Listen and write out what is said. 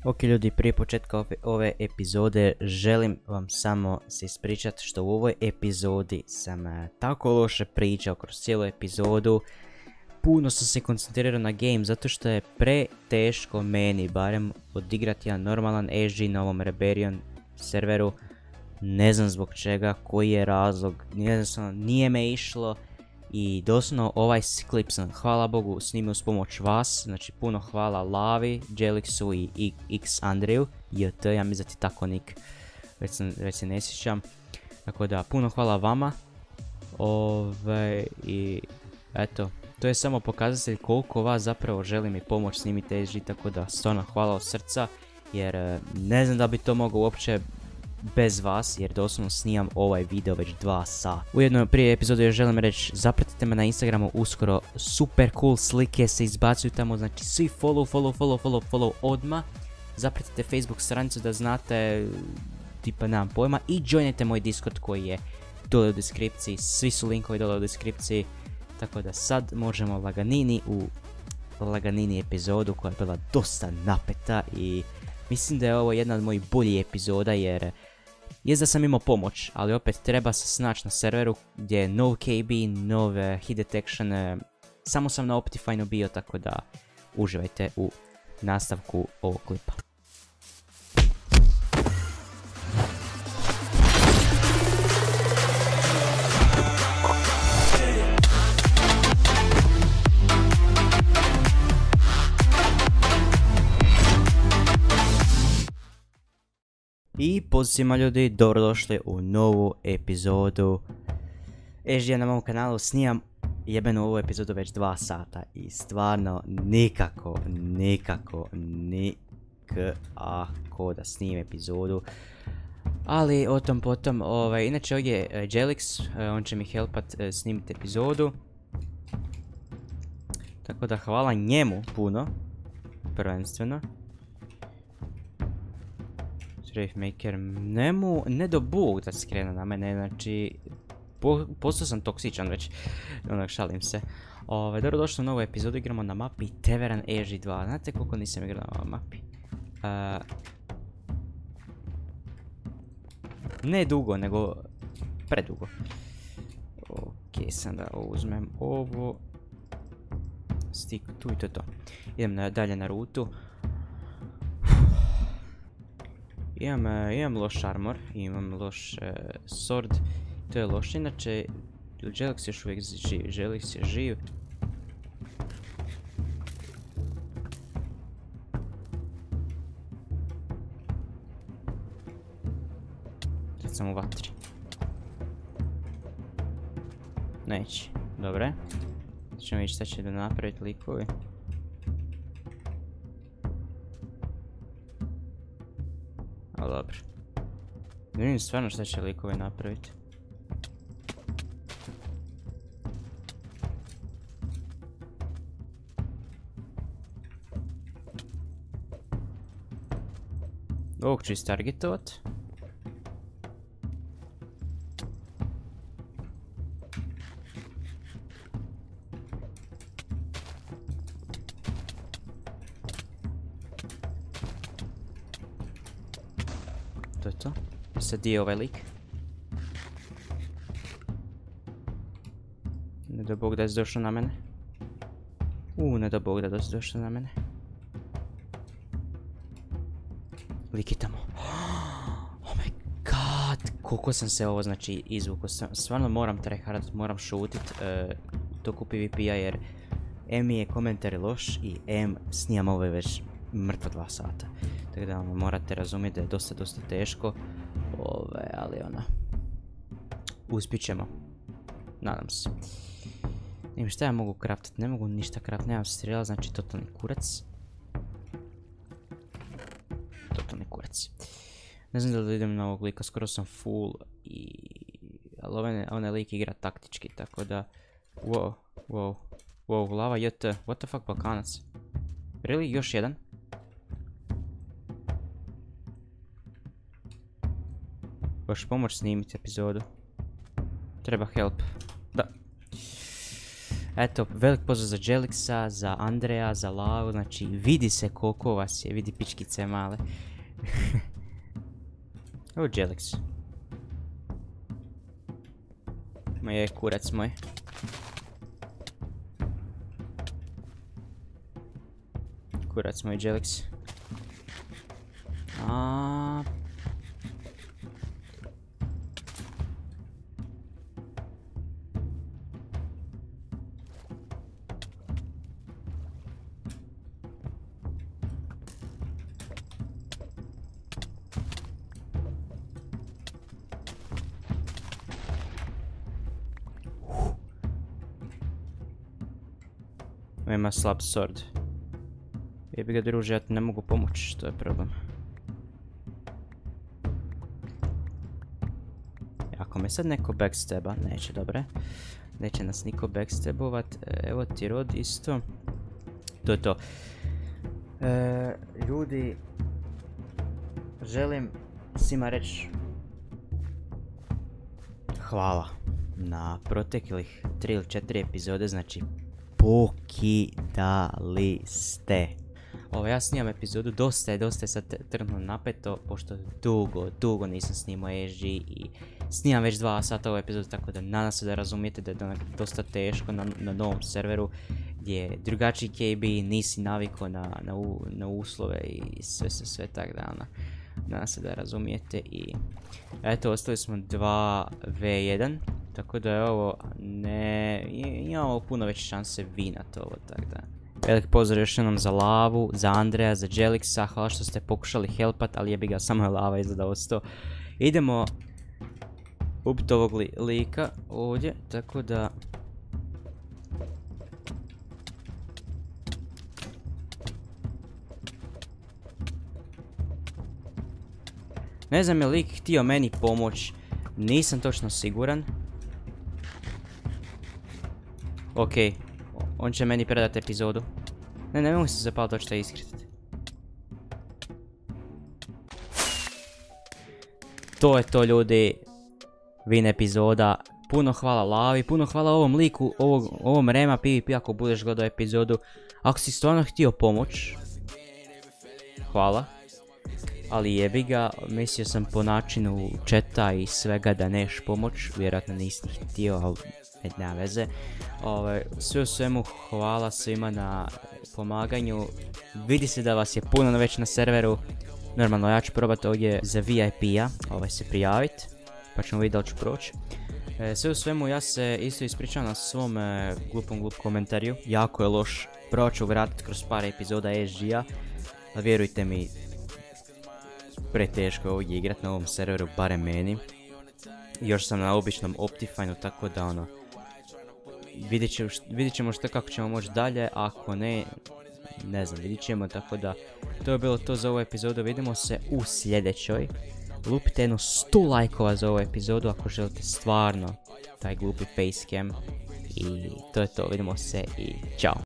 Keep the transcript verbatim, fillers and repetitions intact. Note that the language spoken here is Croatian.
Ok ljudi, prije početka ove, ove epizode želim vam samo se ispričati što u ovoj epizodi sam uh, tako loše pričao kroz cijelu epizodu. Puno sam se koncentrirao na game zato što je preteško meni barem odigrati jedan normalan S G na ovom Rebellion serveru. Ne znam zbog čega, koji je razlog, jednostavno nije me išlo. I doslovno ovaj klip sam, hvala Bogu, snimio uz pomoć vas, znači puno hvala Lavi, Jelixu i, i X Andreju, J T, ja mi zati tako nik, već, sam, već se ne sjećam. Tako da, puno hvala vama. Ove, i eto, to je samo pokazatelj koliko vas zapravo želi mi pomoć snimiti S G, tako da stvarno hvala od srca, jer ne znam da bi to mogao uopće bez vas, jer doslovno snimam ovaj video već dva sata. Ujedno prije epizode još želim reći, zapratite me na Instagramu, uskoro super cool slike se izbacuju tamo, znači svi follow, follow, follow, follow, follow odmah. Zapratite Facebook stranicu da znate, tipa nemam pojma, i joinite moj Discord koji je dole u deskripciji, svi su linkovi dole u deskripciji. Tako da sad možemo laganini u laganini epizodu koja je bila dosta napeta i mislim da je ovo jedna od mojih boljih epizoda jer jest da sam imao pomoć, ali opet treba se snaći na serveru gdje je no K B, no uh, hit detection, uh, samo sam na Optifine bio, tako da uživajte u nastavku ovog klipa. I pozdrav svima ljudi, dobrodošli u novu epizodu S G na mom kanalu. Snimam jebenu ovu epizodu već dva sata i stvarno nikako, nikako, nikako da snimim epizodu. Ali o tom potom, ovaj, inače ovdje je uh, Jelix, uh, on će mi helpat uh, snimiti epizodu. Tako da hvala njemu puno, prvenstveno. Maker, ne mu, ne do Bog da skrene na mene, znači po, postao sam toksičan već, onak šalim se. Ove, dobro došli u novu epizodu, igramo na mapi Tavern S G dva, znate koliko nisam igrao na ovoj mapi? Uh, ne dugo, nego predugo. Ok, sad da uzmem ovo, stik tu i to to. Idem na, dalje na rutu. Imam, uh, imam loš armor, imam loš uh, sword, to je loš, inače Jelix još uvijek živ, Jelix je živ. Sad sam u vatri. Neće, dobre. Ćemo vidjeti šta će da napraviti likovi. Ali dobro. Ne vidim stvarno šta će likove napraviti. Ovog ću istargetovat. To je to. Sad di je ovaj lik? Ne da Bog da si došao na mene. Uuu, ne da Bog da si došao na mene. Lik je tamo. Oh my god, koliko sam se ovo znači izvukao. Stvarno moram tryhard, moram šutit uh, toku PvP-a jer M je komentar loš i M snijam ovo već mrtvo dva sata. Tako da ono, morate razumjeti da je dosta, dosta teško. Ove, ali ono, uspit ćemo. Nadam se. Nijem šta ja mogu craftat, ne mogu ništa craftat, nemam strijela, znači totalni kurac. Totalni kurac. Ne znam da li idem na ovog lika, skoro sam full i... ali ovaj, ovaj lik igra taktički, tako da... Wow, wow, wow, lava J T, what the fuck, Balkanac. Really, još jedan? Baš pomoć snimiti epizodu. Treba help. Da. Eto, velik pozdrav za Jelixa, za Andreja, za Lavu, znači vidi se koliko vas je, vidi pičkice male. Ovo Jelix. Ma je kurac moj. Kurac moj Jelix. A... Ima slab sword. Jebi ga druže, ja ti ne mogu pomoći, to je problem. Ako me sad neko backstaba, neće, dobre. Neće nas niko backstabovat. Evo ti rod isto. To je to. E, ljudi, želim svima reći hvala na proteklih tri ili četiri epizode, znači pokidali ste. Ovo, ja snimam epizodu, dosta je, dosta je sad trenutno napeto, pošto dugo, dugo nisam snimao E S G i snimam već dva sata ovu epizodu, tako da nadam se da razumijete da je dosta teško na, na novom serveru, gdje je drugačiji K B, nisi navikao na, na, u, na uslove i sve sve sve tak da ona. Nadam se da razumijete i eto, ostali smo dva v jedan, tako da je ovo, ne, imamo puno veće šanse vinat ovo, tako da. Velik pozdrav još jednom za Lavu, za Andreja, za Jelixa, hvala što ste pokušali helpat, ali jebi ga, samo je Lava izgleda ostao. Idemo ubit ovog li, lika ovdje, tako da... Ne znam je lik htio meni pomoć, nisam točno siguran. Okej, on će meni predati epizodu. Ne, ne mogu se zapaliti, to ćete iskriti. To je to, ljudi. Win epizoda. Puno hvala Lavi, puno hvala ovom liku, ovog, ovom Rema PvP ako budeš gledao epizodu. Ako si stvarno htio pomoć, hvala. Ali jebi ga, mislio sam po načinu chata i svega da neš pomoć, vjerojatno nisi htio, ali nema veze. Ove, sve u svemu hvala svima na pomaganju, vidi se da vas je puno već na serveru. Normalno ja ću probati ovdje za V I P-a ovaj, se prijaviti, pa ćemo vidjeti da li ću proći. E, sve u svemu ja se isto ispričavam na svom e, glupom glup komentariju, jako je loš, prvo ću vratiti kroz par epizoda E S G-a, ali vjerujte mi, preteško je ovdje igrat na ovom serveru, barem meni. Još sam na običnom Optifine-u, tako da ono, vidjet, će, vidjet ćemo što kako ćemo moći dalje, ako ne, ne znam, vidjet ćemo, tako da to je bilo to za ovu epizodu, vidimo se u sljedećoj. Lupite jedno sto lajkova za ovu epizodu ako želite stvarno taj glupi facecam i to je to, vidimo se i čao.